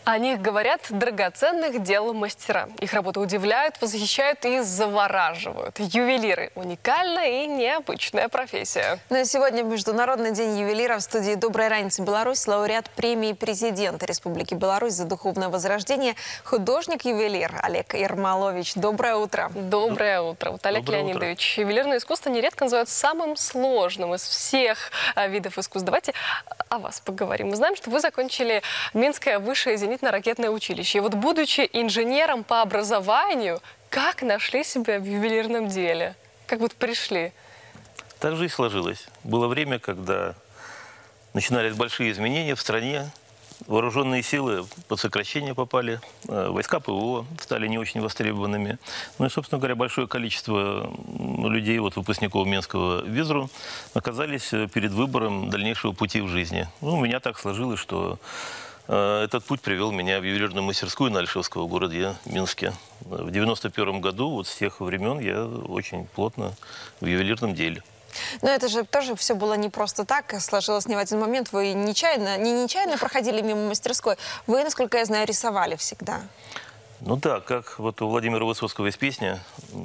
О них говорят драгоценных дел мастера. Их работы удивляют, восхищают и завораживают. Ювелиры – уникальная и необычная профессия. Ну и сегодня Международный день ювелира. В студии «Доброй раницы, Беларусь» лауреат премии президента Республики Беларусь за духовное возрождение, художник-ювелир Олег Ермолович. Доброе утро. Доброе утро. Вот, Олег Леонидович, ювелирное искусство нередко называют самым сложным из всех видов искусств. Давайте о вас поговорим. Мы знаем, что вы закончили Минское высшее зенитно-ракетное училище. И вот, будучи инженером по образованию, как нашли себя в ювелирном деле? Как вот пришли? Так жизнь сложилась. Было время, когда начинались большие изменения в стране. Вооруженные силы под сокращение попали, войска ПВО стали не очень востребованными. Ну и, собственно говоря, большое количество людей, вот, выпускников Минского ВИЗРУ, оказались перед выбором дальнейшего пути в жизни. Ну, у меня так сложилось, что этот путь привел меня в ювелирную мастерскую на Альшевского в городе Минске. В 91 году, вот с тех времен, я очень плотно в ювелирном деле. Но это же тоже все было не просто так, сложилось не в один момент. Вы не нечаянно проходили мимо мастерской. Вы, насколько я знаю, рисовали всегда. Ну да, как вот у Владимира Высоцкого есть песня.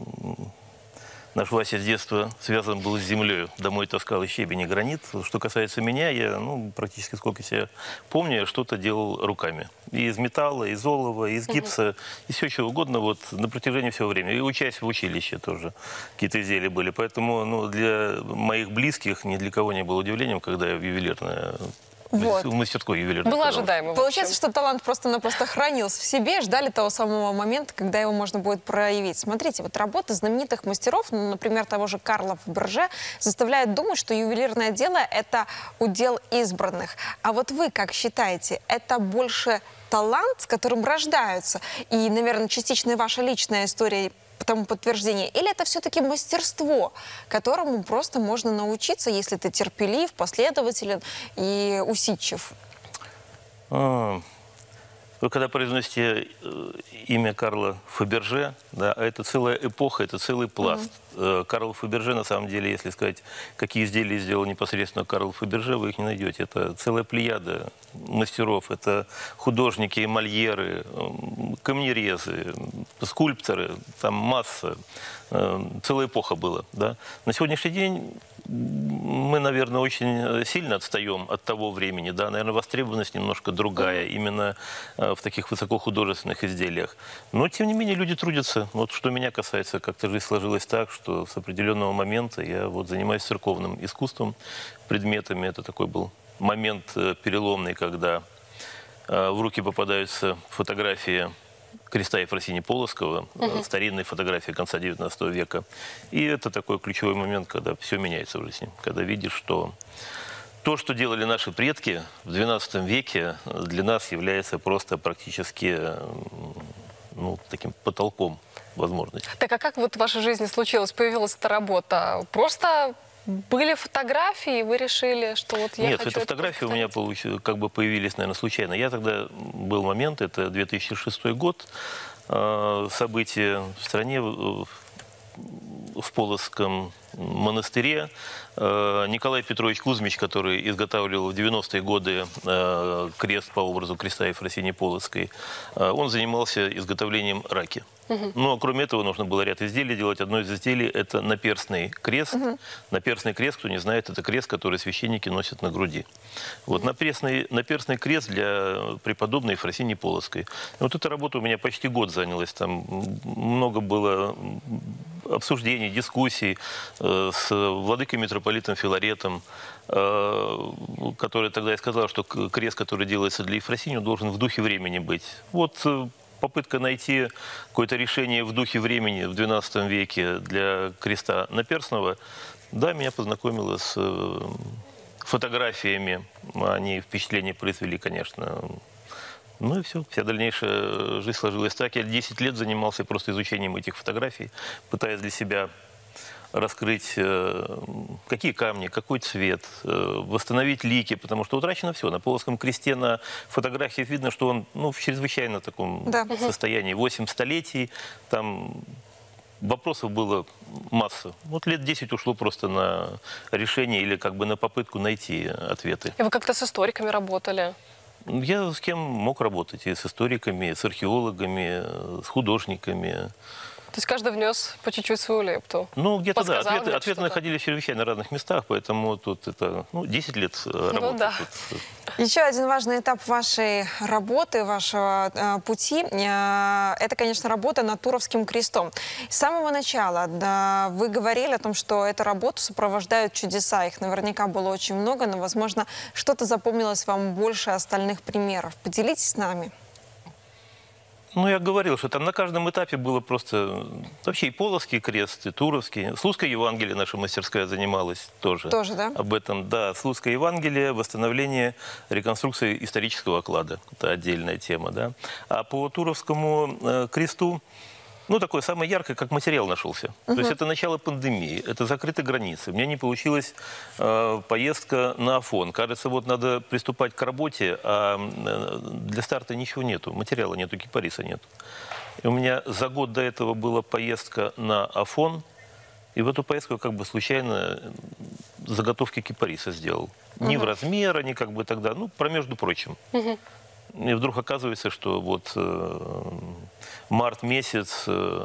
Наш Вася с детства связан был с землей, домой таскал и щебень, и гранит. Что касается меня, я практически сколько себя помню, я что-то делал руками. И из металла, из олова, из гипса, из всего чего угодно, вот на протяжении всего времени. И учась в училище тоже какие-то изделия были. Поэтому для моих близких ни для кого не было удивлением, когда я в ювелирное... Вот. В мастерской ювелирной. Было ожидаемо. Получается, что талант просто-напросто хранился в себе, ждали того самого момента, когда его можно будет проявить. Смотрите, вот работы знаменитых мастеров, например, того же Карла Фаберже, заставляют думать, что ювелирное дело – это удел избранных. А вот вы как считаете, это больше талант, с которым рождаются? И, наверное, частично ваша личная история тому подтверждение? Или это все-таки мастерство, которому просто можно научиться, если ты терпелив, последователен и усидчив? Вы когда произносите имя Карла Фаберже, да, это целая эпоха, это целый пласт. Карл Фаберже, на самом деле, если сказать, какие изделия сделал непосредственно Карл Фаберже, вы их не найдете. Это целая плеяда мастеров, это художники, эмальеры, камнерезы, скульпторы, там масса. Целая эпоха была. Да. На сегодняшний день мы, наверное, очень сильно отстаем от того времени. Да. Наверное, востребованность немножко другая, именно в таких высокохудожественных изделиях. Но, тем не менее, люди трудятся. Вот что меня касается, как-то жизнь сложилась так, что с определенного момента я вот занимаюсь церковным искусством, предметами. Это такой был момент переломный, когда в руки попадаются фотографии креста Ефросинии Полоцкого, старинные фотографии конца XIX века. И это такой ключевой момент, когда все меняется в жизни. Когда видишь, что то, что делали наши предки в XII веке, для нас является просто практически таким потолком возможностей. Так, а как вот в вашей жизни случилось, появилась эта работа? Просто были фотографии, и вы решили, что вот я Нет, хочу... это фотографии у меня появились, наверное, случайно. Я тогда, был момент, это 2006 год, события в стране, в Полоцком монастыре. Николай Петрович Кузьмич, который изготавливал в 90-е годы крест по образу креста Ефросинии Полоцкой, он занимался изготовлением раки. Но кроме этого нужно было ряд изделий делать. Одно из изделий – это наперстный крест. Наперстный крест, кто не знает, это крест, который священники носят на груди. Вот наперстный крест для преподобной Ефросинии Полоцкой. Вот эта работа у меня почти год занялась. Там много было обсуждений, дискуссий с владыкой митрополитом Филаретом, который тогда и сказал, что крест, который делается для Ефросинии, должен в духе времени быть. Вот попытка найти какое-то решение в духе времени в XII веке для креста наперстного, да, меня познакомило с фотографиями. Они впечатление произвели, конечно. Ну и все. Вся дальнейшая жизнь сложилась так. Я 10 лет занимался просто изучением этих фотографий, пытаясь для себя раскрыть, какие камни, какой цвет, восстановить лики, потому что утрачено все. На Полоцком кресте на фотографиях видно, что он в чрезвычайно таком состоянии. 8 столетий, там вопросов было масса. Вот лет 10 ушло просто на решение или на попытку найти ответы. И вы как-то с историками работали? Я с кем мог работать, и с историками, и с археологами, с художниками. То есть каждый внес по чуть-чуть свою лепту? Ну, где-то да. Подсказал где-то Ответы что-то? находились в чрезвычайно разных местах, поэтому тут это, 10 лет работы. Ну да. Тут. Еще один важный этап вашей работы, вашего пути, это, конечно, работа над Туровским крестом. С самого начала вы говорили о том, что эту работу сопровождают чудеса. Их наверняка было очень много, но, возможно, что-то запомнилось вам больше остальных примеров. Поделитесь с нами. Ну, я говорил, что там на каждом этапе было просто... Вообще и Полоцкий крест, и Туровский. Слуцкое Евангелие наша мастерская занималась тоже. Тоже, да? Об этом, да. Слуцкое Евангелие, восстановление, реконструкция исторического клада. Это отдельная тема, да. А по Туровскому кресту, такое самое яркое, как материал нашелся. То есть это начало пандемии, это закрыты границы. У меня не получилась поездка на Афон. Кажется, вот надо приступать к работе, а для старта ничего нету. Материала нету, кипариса нету. И у меня за год до этого была поездка на Афон. И в эту поездку я как бы случайно заготовки кипариса сделал. Ни в размер, ни как бы тогда, про между прочим. И вдруг оказывается, что вот март месяц,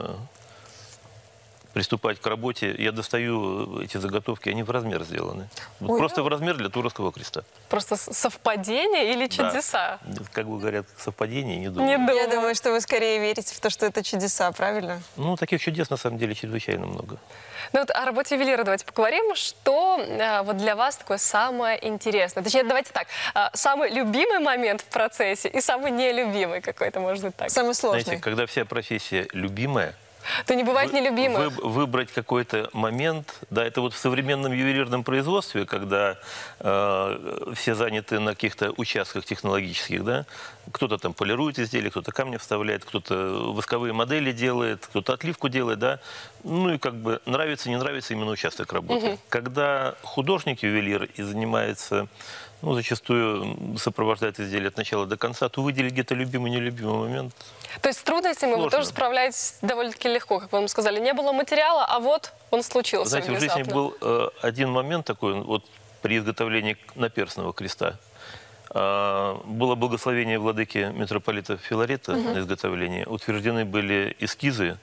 приступать к работе, я достаю эти заготовки, они в размер сделаны. Вот просто в размер для Туровского креста. Просто совпадение или чудеса? Да. Как бы говорят, совпадение, не думаю. Не думаю. Я думаю, что вы скорее верите в то, что это чудеса, правильно? Таких чудес на самом деле чрезвычайно много. О работе ювелира давайте поговорим. Что вот для вас такое самое интересное? Точнее, давайте так. Самый любимый момент в процессе и самый нелюбимый какой-то, может быть, так. Самый сложный. Знаете, когда вся профессия любимая, То не бывает нелюбимых. Выбрать какой-то момент, да, это вот в современном ювелирном производстве, когда все заняты на каких-то участках технологических, да, кто-то там полирует изделия, кто-то камни вставляет, кто-то восковые модели делает, кто-то отливку делает, да, и как бы нравится, не нравится именно участок работы. Когда художник-ювелир и занимается, зачастую сопровождает изделие от начала до конца, то выделить где-то любимый, нелюбимый момент. То есть с трудностями вы тоже справляетесь довольно-таки легко, как вы нам сказали. Не было материала, а вот он случился. Знаете, внезапно. в жизни был один момент такой, вот при изготовлении наперстного креста. Было благословение владыки митрополита Филарета на изготовление. Утверждены были эскизы.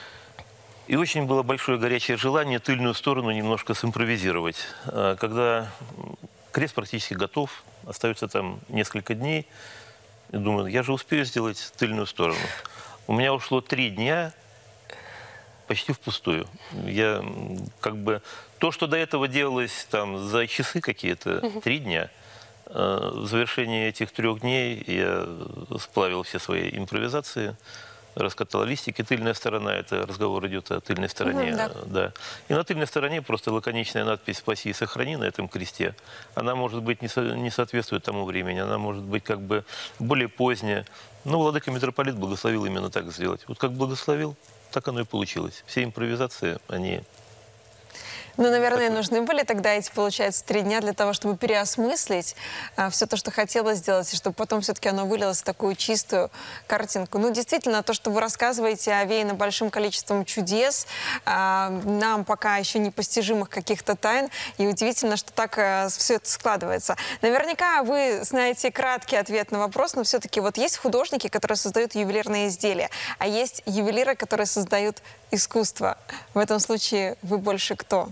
И очень было большое горячее желание тыльную сторону немножко симпровизировать. Когда крест практически готов, остается там несколько дней, и думаю, я же успею сделать тыльную сторону. У меня ушло 3 дня почти впустую. Я как бы... То, что до этого делалось там за часы какие-то, 3 дня. В завершении этих 3 дней я сплавил все свои импровизации, раскатал листики. Тыльная сторона, это разговор идет о тыльной стороне. Да. И на тыльной стороне просто лаконичная надпись «Спаси и сохрани» на этом кресте. Она, может быть, не соответствует тому времени, она может быть как бы более поздняя. Но владыка митрополит благословил именно так сделать. Вот как благословил, так оно и получилось. Все импровизации, они... Наверное, нужны были тогда эти, получается, 3 дня для того, чтобы переосмыслить все то, что хотелось сделать, и чтобы потом все-таки оно вылилось в такую чистую картинку. Действительно, то, что вы рассказываете, овеяно большим количеством чудес, нам пока еще непостижимых каких-то тайн, и удивительно, что так все это складывается. Наверняка вы знаете краткий ответ на вопрос, но все-таки вот есть художники, которые создают ювелирные изделия, а есть ювелиры, которые создают искусство. В этом случае вы больше кто?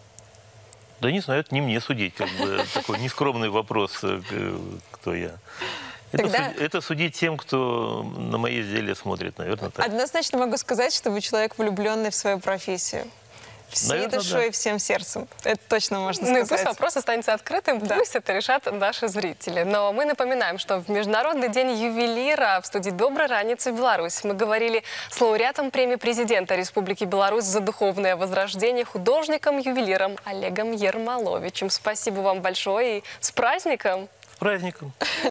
Да не знаю, это не мне судить, как бы такой нескромный вопрос, кто я. Это судить тем, кто на мои изделия смотрит, наверное, так. Однозначно могу сказать, что вы человек, влюбленный в свою профессию. Всей Наверное, душой и да. всем сердцем. Это точно можно И сказать. пусть вопрос останется открытым, пусть это решат наши зрители. Но мы напоминаем, что в Международный день ювелира в студии «Доброй раницы» Беларусь мы говорили с лауреатом премии президента Республики Беларусь за духовное возрождение, художником-ювелиром Олегом Ермоловичем. Спасибо вам большое и с праздником! С праздником!